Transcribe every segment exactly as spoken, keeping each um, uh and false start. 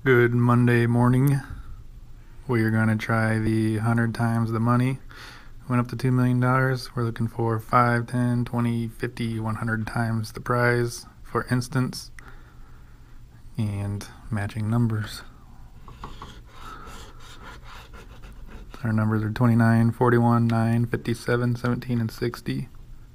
Good Monday morning. We are going to try the one hundred times the money. Went up to two million dollars. We're looking for five, ten, twenty, fifty, one hundred times the prize for instance. And matching numbers. Our numbers are twenty-nine, forty-one, nine, fifty-seven, seventeen, and sixty.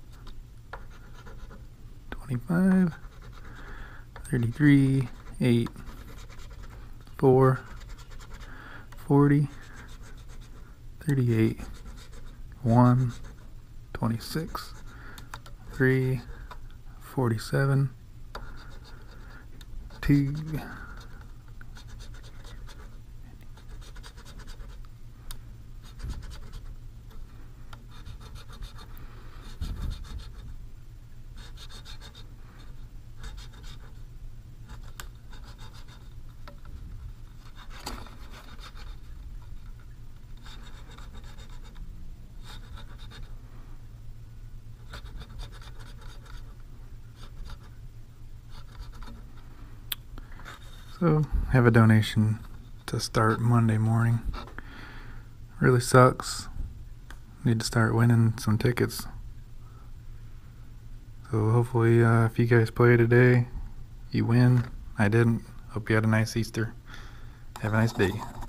twenty-five, thirty-three, eight, four, forty, thirty-eight, one, twenty-six, three, forty-seven, two, So, have a donation to start Monday morning. Really sucks. Need to start winning some tickets. So hopefully uh, if you guys play today, you win. I didn't. Hope you had a nice Easter. Have a nice day.